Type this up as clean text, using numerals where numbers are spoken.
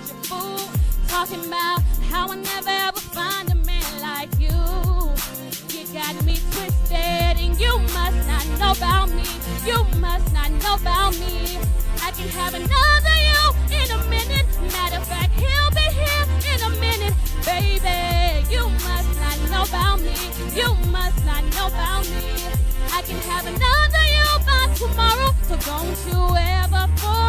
your fool. Talking about how I never ever find a man like you. You got me twisted and you must not know about me. You must not know about me. I can have another you in a minute. Matter of fact, he'll be here in a minute. Baby, you must not know about me. You must not know about me. I can have another you by tomorrow. So don't you ever forget.